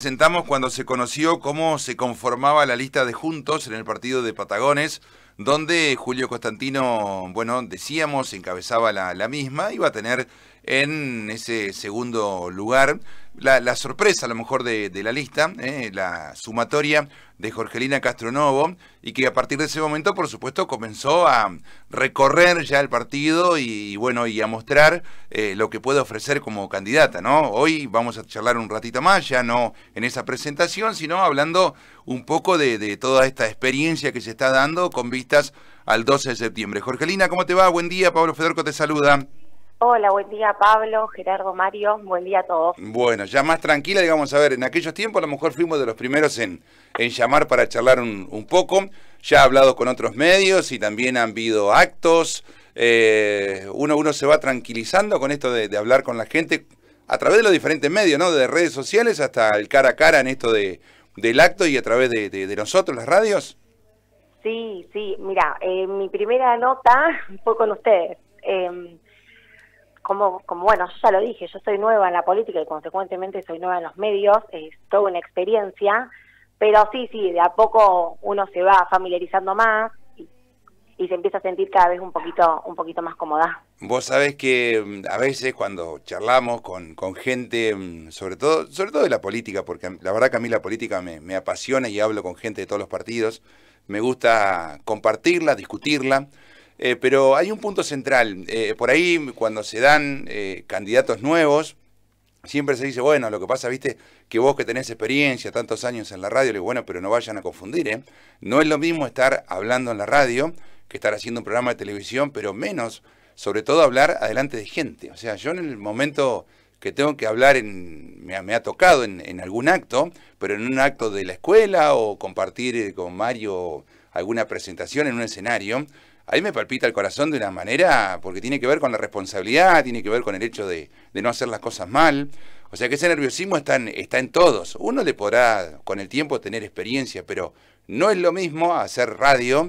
presentamos cuando se conoció cómo se conformaba la lista de Juntos en el partido de Patagones, donde Julio Constantino, bueno, decíamos, encabezaba la misma, iba a tener en ese segundo lugar la sorpresa a lo mejor de la lista, la sumatoria de Jorgelina Castronovo, y que a partir de ese momento, por supuesto, comenzó a recorrer ya el partido y bueno, y a mostrar lo que puede ofrecer como candidata, ¿no? Hoy vamos a charlar un ratito más, ya no en esa presentación, sino hablando un poco de toda esta experiencia que se está dando con vistas al 12 de septiembre. Jorgelina, ¿cómo te va? Buen día, Pablo Fedorco te saluda. Hola, buen día Pablo, Gerardo, Mario, buen día a todos. Bueno, ya más tranquila, digamos, a ver, en aquellos tiempos a lo mejor fuimos de los primeros en llamar para charlar un poco, ya he hablado con otros medios y también han habido actos, uno se va tranquilizando con esto de hablar con la gente a través de los diferentes medios, ¿no? De redes sociales hasta el cara a cara en esto del acto y a través de nosotros, las radios. Sí, mira, mi primera nota fue con ustedes. Como bueno, yo ya lo dije, yo soy nueva en la política y consecuentemente soy nueva en los medios, es toda una experiencia, pero sí, de a poco uno se va familiarizando más y se empieza a sentir cada vez un poquito más cómoda. Vos sabés que a veces cuando charlamos con gente, sobre todo de la política, porque la verdad que a mí la política me apasiona y hablo con gente de todos los partidos, me gusta compartirla, discutirla. Pero hay un punto central, por ahí cuando se dan candidatos nuevos, siempre se dice, bueno, lo que pasa, viste, que vos que tenés experiencia, tantos años en la radio, le digo, bueno, pero no vayan a confundir, no es lo mismo estar hablando en la radio que estar haciendo un programa de televisión, pero menos, sobre todo hablar adelante de gente. O sea, yo en el momento que tengo que hablar, me ha tocado en algún acto, pero en un acto de la escuela o compartir con Mario alguna presentación en un escenario, ahí me palpita el corazón de una manera, porque tiene que ver con la responsabilidad, tiene que ver con el hecho de no hacer las cosas mal. O sea que ese nerviosismo está en todos. Uno le podrá con el tiempo tener experiencia, pero no es lo mismo hacer radio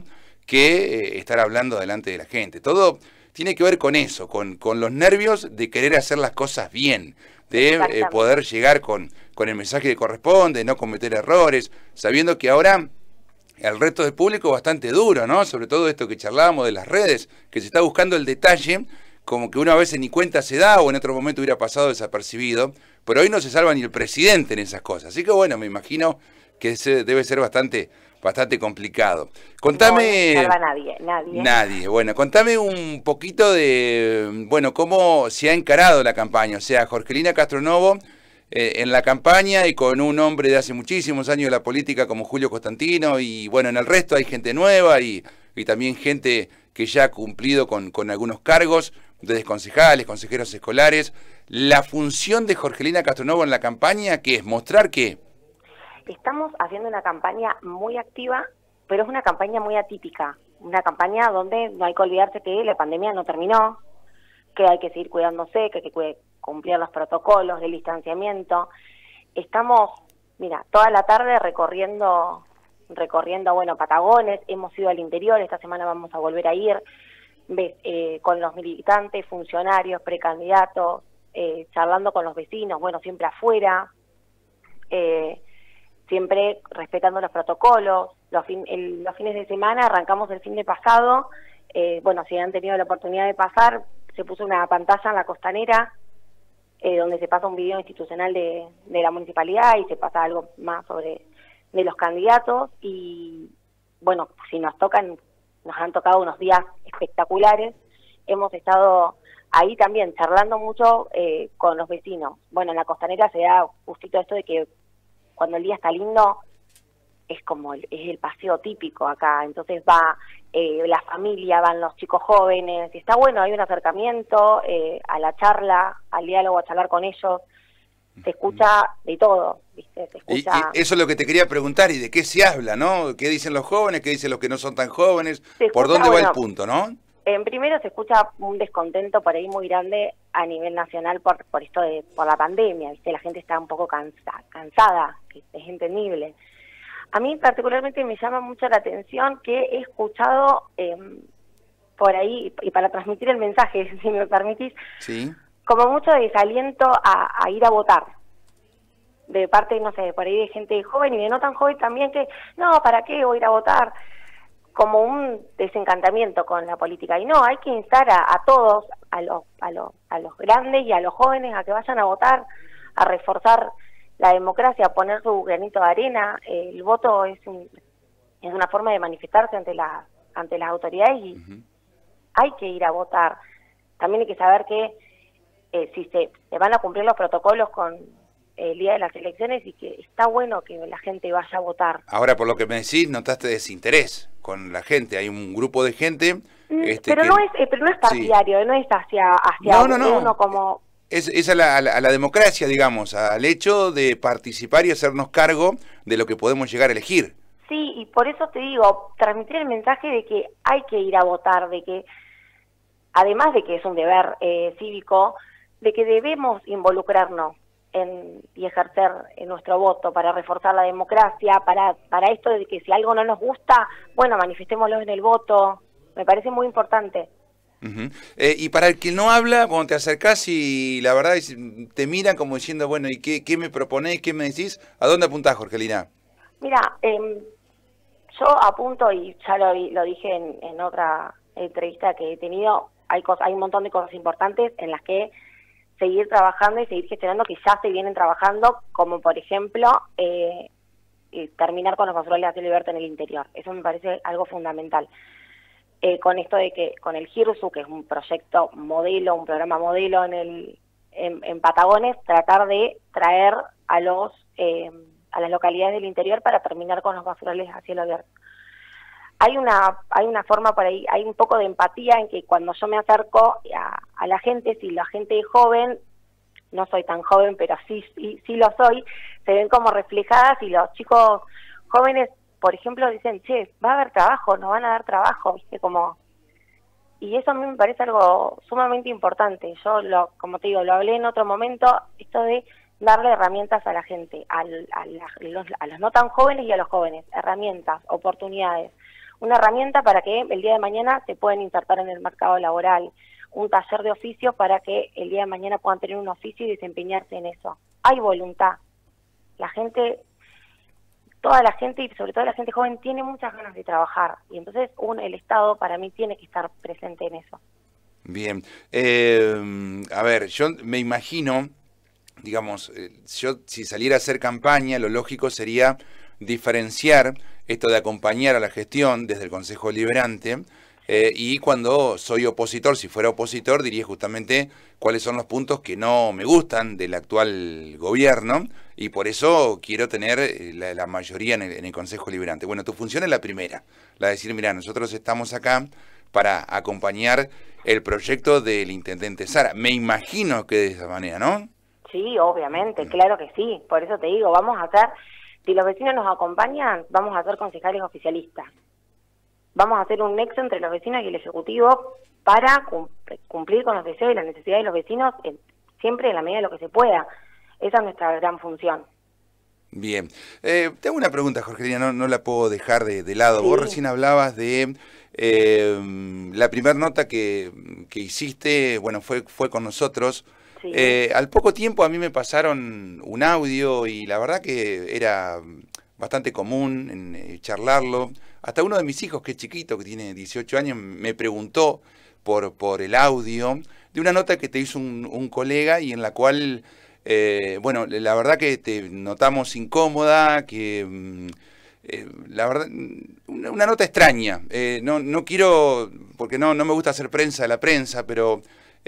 que estar hablando delante de la gente. Todo tiene que ver con eso, con los nervios de querer hacer las cosas bien, de poder llegar con el mensaje que corresponde, no cometer errores, sabiendo que ahora el resto del público es bastante duro, ¿no? Sobre todo esto que charlábamos de las redes, que se está buscando el detalle, como que uno a veces ni cuenta se da o en otro momento hubiera pasado desapercibido, pero hoy no se salva ni el presidente en esas cosas. Así que bueno, me imagino que debe ser bastante complicado. Contame... No salva nadie. Nadie. Bueno, contame un poquito de, bueno, cómo se ha encarado la campaña. O sea, Jorgelina Castronovo en la campaña y con un hombre de hace muchísimos años de la política como Julio Constantino y bueno, en el resto hay gente nueva y también gente que ya ha cumplido con algunos cargos, desde concejales, consejeros escolares. La función de Jorgelina Castronovo en la campaña, ¿qué es? ¿Mostrar qué? Estamos haciendo una campaña muy activa, pero es una campaña muy atípica, una campaña donde no hay que olvidarse que la pandemia no terminó, que hay que seguir cuidándose, que hay que cumplir los protocolos del distanciamiento. Estamos, mira, toda la tarde recorriendo, bueno, Patagones, hemos ido al interior, esta semana vamos a volver a ir, con los militantes, funcionarios, precandidatos, charlando con los vecinos, bueno, siempre afuera, siempre respetando los protocolos. Los fines de semana, arrancamos el fin de pasado, bueno, si han tenido la oportunidad de pasar, se puso una pantalla en la costanera, donde se pasa un video institucional de la municipalidad y se pasa algo más de los candidatos y bueno, si nos han tocado unos días espectaculares, hemos estado ahí también charlando mucho con los vecinos. Bueno, en la costanera se da justito esto de que cuando el día está lindo es como es el paseo típico acá, entonces va la familia, van los chicos jóvenes, y está bueno, hay un acercamiento a la charla, al diálogo, a charlar con ellos, se escucha de todo, ¿viste? Se escucha... Y eso es lo que te quería preguntar, ¿y de qué se habla, no? ¿Qué dicen los jóvenes, qué dicen los que no son tan jóvenes? ¿Por dónde va el punto, no? Primero se escucha un descontento por ahí muy grande a nivel nacional por esto por la pandemia, ¿viste? La gente está un poco cansada, es entendible. A mí particularmente me llama mucho la atención que he escuchado por ahí, y para transmitir el mensaje, si me permitís, sí, como mucho desaliento a ir a votar. de parte, no sé, por ahí de gente joven y de no tan joven también, que no, ¿para qué voy a ir a votar? Como un desencantamiento con la política. Y no, hay que instar a todos, a los grandes y a los jóvenes a que vayan a votar, a reforzar la democracia, a poner su granito de arena. El voto es una forma de manifestarse ante las autoridades y hay que ir a votar. También hay que saber que si se van a cumplir los protocolos con el día de las elecciones y que está bueno que la gente vaya a votar. Ahora, por lo que me decís, notaste desinterés con la gente. Hay un grupo de gente... pero no es partidario, sí. No es hacia uno como... Es a la democracia, digamos, al hecho de participar y hacernos cargo de lo que podemos llegar a elegir. Sí, y por eso te digo, transmitir el mensaje de que hay que ir a votar, de que, además de que es un deber cívico, de que debemos involucrarnos y ejercer nuestro voto para reforzar la democracia, para esto de que si algo no nos gusta, bueno, manifestémoslo en el voto. Me parece muy importante. Y para el que no habla, cuando te acercás y la verdad te miran como diciendo, bueno, ¿y qué me proponés? ¿Qué me decís? ¿A dónde apuntás, Jorgelina? Mira, yo apunto, y ya lo dije en otra entrevista que he tenido, hay un montón de cosas importantes en las que seguir trabajando y seguir gestionando, que ya se vienen trabajando, como por ejemplo terminar con los basureros de Libertad en el interior. Eso me parece algo fundamental. Con esto de que con el GIRSU, que es un proyecto modelo, un programa modelo en Patagones, tratar de traer a las localidades del interior para terminar con los basurales a cielo abierto. Hay una forma por ahí, hay un poco de empatía en que cuando yo me acerco a la gente, si la gente es joven, no soy tan joven, pero sí lo soy, se ven como reflejadas, y los chicos jóvenes, por ejemplo, dicen, che, va a haber trabajo, nos van a dar trabajo, ¿viste? Y eso a mí me parece algo sumamente importante. Yo, como te digo, lo hablé en otro momento, esto de darle herramientas a la gente, a los no tan jóvenes y a los jóvenes, herramientas, oportunidades. Una herramienta para que el día de mañana se puedan insertar en el mercado laboral, un taller de oficios para que el día de mañana puedan tener un oficio y desempeñarse en eso. Hay voluntad. La gente, toda la gente, y sobre todo la gente joven, tiene muchas ganas de trabajar, y entonces el Estado para mí tiene que estar presente en eso. Bien. A ver, yo me imagino, digamos, yo si saliera a hacer campaña, lo lógico sería diferenciar esto de acompañar a la gestión desde el Consejo Deliberante, y cuando soy opositor, si fuera opositor, diría justamente cuáles son los puntos que no me gustan del actual gobierno, y por eso quiero tener la mayoría en el Consejo Deliberante. Bueno, tu función es la primera, la de decir, mira, nosotros estamos acá para acompañar el proyecto del intendente Sara. Me imagino que de esa manera, ¿no? Sí, obviamente, claro que sí. Por eso te digo, vamos a hacer, si los vecinos nos acompañan, vamos a ser concejales oficialistas. Vamos a hacer un nexo entre los vecinos y el Ejecutivo para cumplir con los deseos y las necesidades de los vecinos, siempre en la medida de lo que se pueda. Esa es nuestra gran función. Bien. Tengo una pregunta, Jorgelina, no la puedo dejar de lado. Sí. Vos recién hablabas de la primera nota que hiciste, bueno, fue con nosotros. Sí. Al poco tiempo a mí me pasaron un audio y la verdad que era bastante común en charlarlo. Hasta uno de mis hijos, que es chiquito, que tiene 18 años, me preguntó por el audio de una nota que te hizo un colega y en la cual, bueno, la verdad que te notamos incómoda, que la verdad, una nota extraña. No quiero, porque no me gusta hacer prensa de la prensa, pero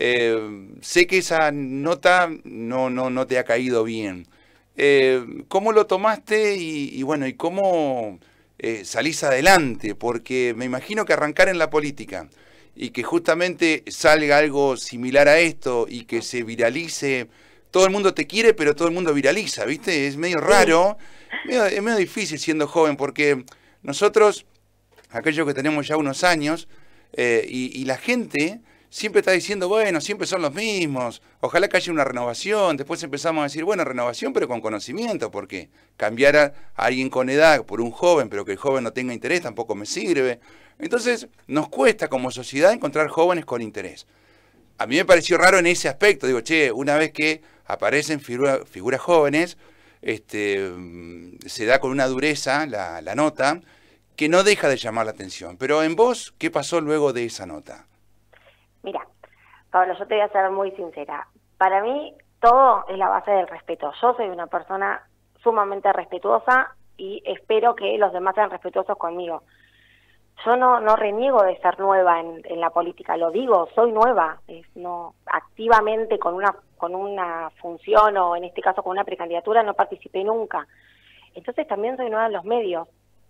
sé que esa nota no te ha caído bien. ¿Cómo lo tomaste y bueno, y cómo salís adelante? Porque me imagino que arrancar en la política y que justamente salga algo similar a esto y que se viralice, todo el mundo te quiere, pero todo el mundo viraliza, ¿viste? Es medio raro, es medio difícil siendo joven, porque nosotros, aquellos que tenemos ya unos años, y la gente siempre está diciendo, bueno, siempre son los mismos, ojalá que haya una renovación. Después empezamos a decir, bueno, renovación pero con conocimiento, porque cambiar a alguien con edad por un joven, pero que el joven no tenga interés, tampoco me sirve. Entonces nos cuesta como sociedad encontrar jóvenes con interés. A mí me pareció raro en ese aspecto, digo, che, una vez que aparecen figuras jóvenes, se da con una dureza la nota que no deja de llamar la atención. Pero en vos, ¿qué pasó luego de esa nota? Mira, Pablo, yo te voy a ser muy sincera. Para mí, todo es la base del respeto. Yo soy una persona sumamente respetuosa y espero que los demás sean respetuosos conmigo. Yo no reniego de ser nueva en la política, lo digo, soy nueva, no activamente con una función o en este caso con una precandidatura no participé nunca. Entonces también soy nueva en los medios.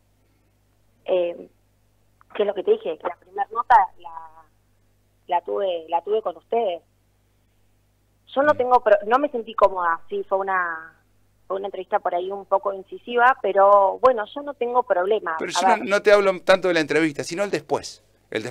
Que es lo que te dije, que la primera nota la tuve con ustedes. Yo no me sentí cómoda, sí, fue una entrevista por ahí un poco incisiva, pero bueno, yo no tengo problema. Pero yo no te hablo tanto de la entrevista, sino el después.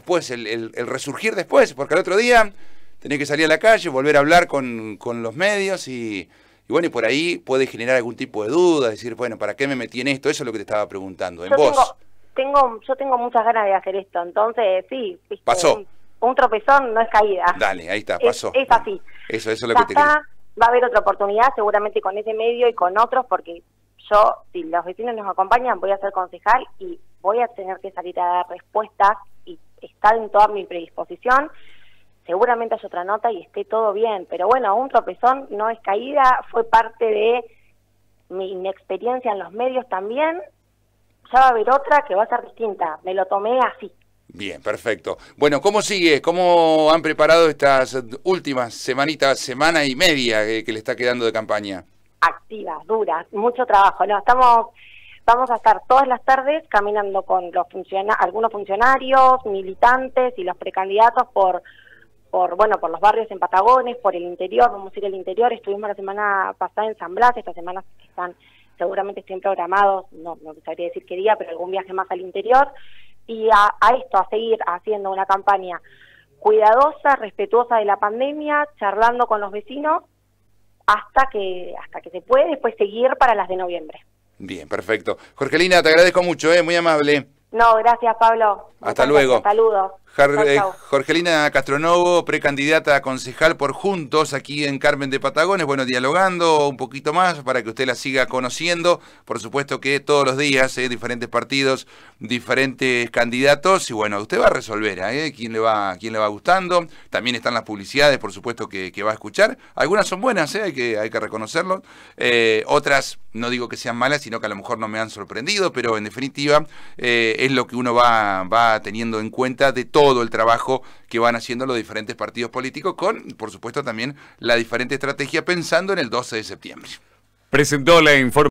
El resurgir después, porque al otro día tenés que salir a la calle, volver a hablar con los medios y bueno, y por ahí puede generar algún tipo de duda, decir, bueno, ¿para qué me metí en esto? Eso es lo que te estaba preguntando. En vos. Yo tengo muchas ganas de hacer esto, entonces sí, ¿viste? Pasó. Un tropezón no es caída. Dale, ahí está, pasó. Es así. Eso es lo que te quería. Va a haber otra oportunidad seguramente con ese medio y con otros, porque yo, si los vecinos nos acompañan, voy a ser concejal y voy a tener que salir a dar respuestas y estar en toda mi predisposición. Seguramente hay otra nota y esté todo bien, pero bueno, un tropezón no es caída, fue parte de mi inexperiencia en los medios también. Ya va a haber otra que va a ser distinta, me lo tomé así. Bien, perfecto. Bueno, ¿cómo sigue? ¿Cómo han preparado estas últimas semana y media que le está quedando de campaña? Activas, duras, mucho trabajo. No, vamos a estar todas las tardes caminando con algunos funcionarios, militantes y los precandidatos por los barrios en Patagones, por el interior, vamos a ir al interior. Estuvimos la semana pasada en San Blas, estas semanas seguramente estén programados, no sabría decir qué día, pero algún viaje más al interior. Y a seguir haciendo una campaña cuidadosa, respetuosa de la pandemia, charlando con los vecinos, hasta que se puede, después seguir para las de noviembre. Bien, perfecto. Jorgelina, te agradezco mucho, muy amable. No, gracias, Pablo. Hasta luego. Saludos. Jorgelina Castronovo, precandidata a concejal por Juntos aquí en Carmen de Patagones. Bueno, dialogando un poquito más para que usted la siga conociendo. Por supuesto que todos los días, diferentes partidos, diferentes candidatos. Y bueno, usted va a resolver quién le va gustando. También están las publicidades, por supuesto, que va a escuchar. Algunas son buenas, hay que reconocerlo. Otras, no digo que sean malas, sino que a lo mejor no me han sorprendido. Pero en definitiva, es lo que uno va teniendo en cuenta de todo el trabajo que van haciendo los diferentes partidos políticos con, por supuesto, también la diferente estrategia pensando en el 12 de septiembre. Presentó la información.